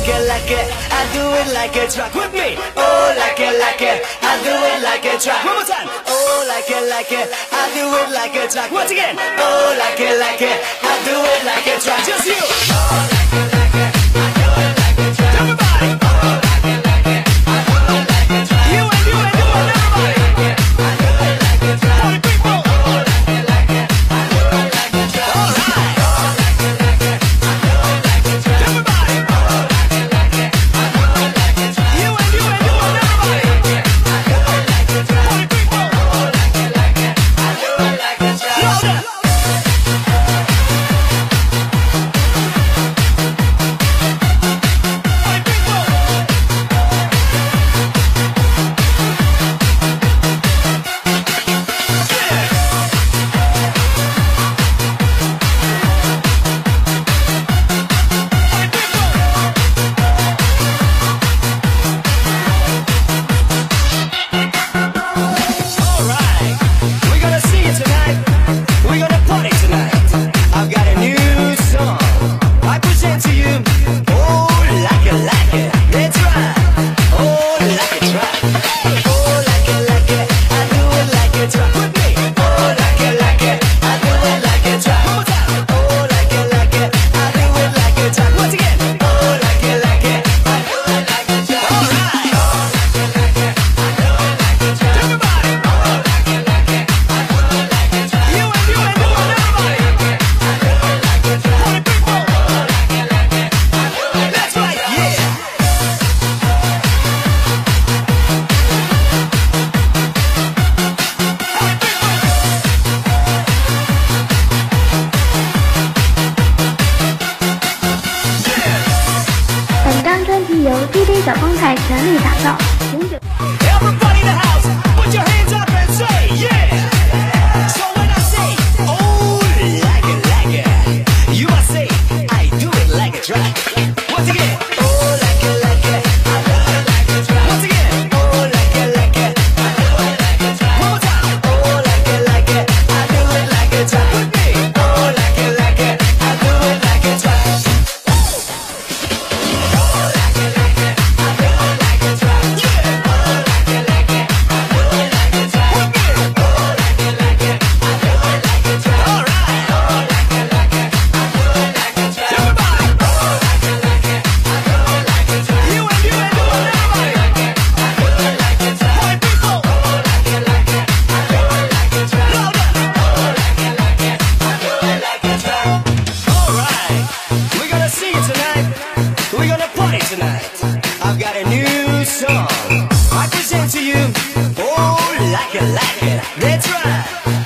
like it, I do it like a track with me. Oh, like it, I do it like a track. One more time. Oh, like it, I do it like a track. Once again. Oh, like it, I do it like a track. Just you. Oh, like it, I do it like a track. Everybody. Oh, like it, I do it like a track. You and everybody. I do it like a track. Party people. Oh, like it, I do it like a track. All right. Oh, like it, I do it like a track. Everybody. 由 DJ 小风采全力打造。 I've got a new song I present to you. Oh, like it, that's right.